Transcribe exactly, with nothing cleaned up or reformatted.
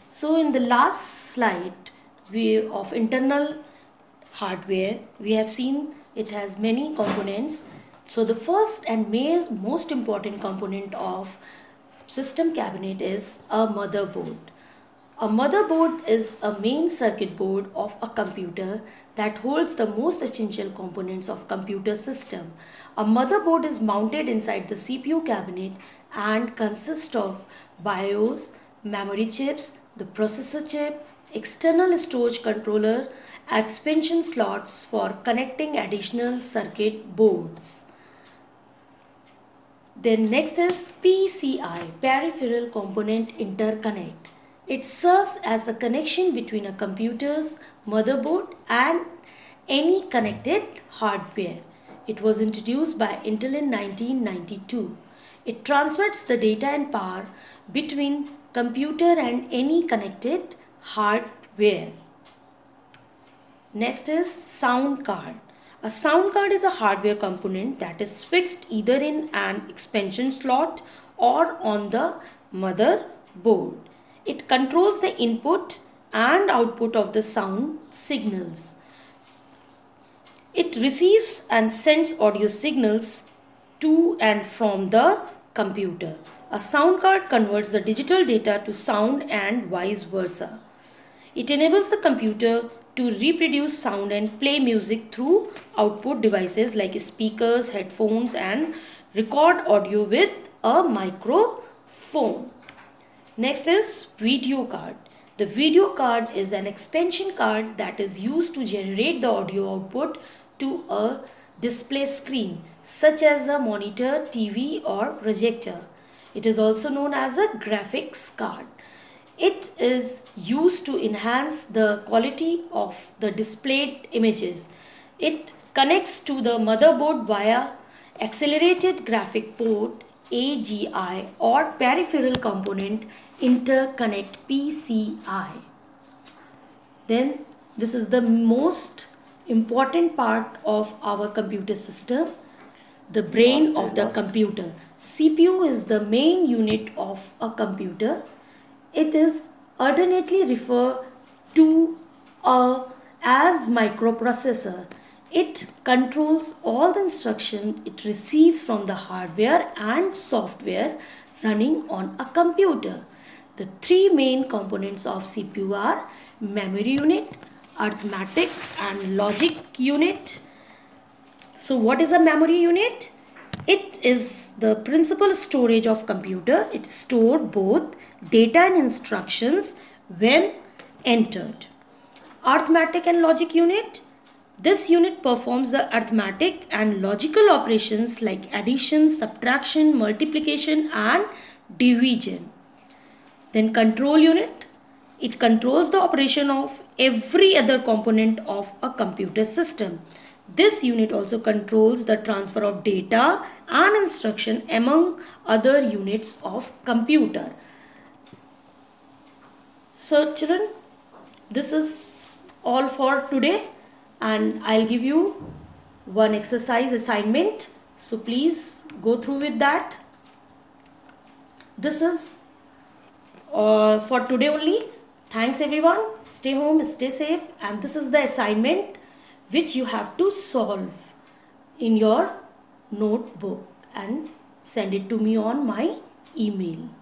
So in the last slide we of internal hardware, we have seen it has many components. So the first and most important component of system cabinet is a motherboard. A motherboard is a main circuit board of a computer that holds the most essential components of computer system. A motherboard is mounted inside the C P U cabinet and consists of BIOS, memory chips, the processor chip, external storage controller, expansion slots for connecting additional circuit boards. Then next is P C I, Peripheral Component Interconnect. It serves as a connection between a computer's motherboard and any connected hardware. It was introduced by Intel in nineteen ninety-two. It transmits the data and power between computer and any connected hardware. Next is sound card. A sound card is a hardware component that is fixed either in an expansion slot or on the motherboard. It controls the input and output of the sound signals. It receives and sends audio signals to and from the computer. A sound card converts the digital data to sound and vice versa. It enables the computer to reproduce sound and play music through output devices like speakers, headphones, and record audio with a microphone. Next is video card. The video card is an expansion card that is used to generate the audio output to a display screen such as a monitor, T V, or projector. It is also known as a graphics card. It is used to enhance the quality of the displayed images. It connects to the motherboard via accelerated graphic port A G I or peripheral component interconnect P C I. Then this is the most important part of our computer system, the brain of the computer. C P U is the main unit of a computer. It is alternately referred to uh, as microprocessor. It controls all the instructions it receives from the hardware and software running on a computer. The three main components of C P U are memory unit, arithmetic and logic unit. So what is a memory unit? It is the principal storage of computer. It stores both data and instructions when entered. Arithmetic and logic unit. This unit performs the arithmetic and logical operations like addition, subtraction, multiplication and division. Then control unit. It controls the operation of every other component of a computer system. This unit also controls the transfer of data and instruction among other units of computer. So children, this is all for today, and I'll give you one exercise assignment. So please go through with that. This is uh, for today only. Thanks everyone. Stay home, stay safe, and this is the assignment which you have to solve in your notebook and send it to me on my email.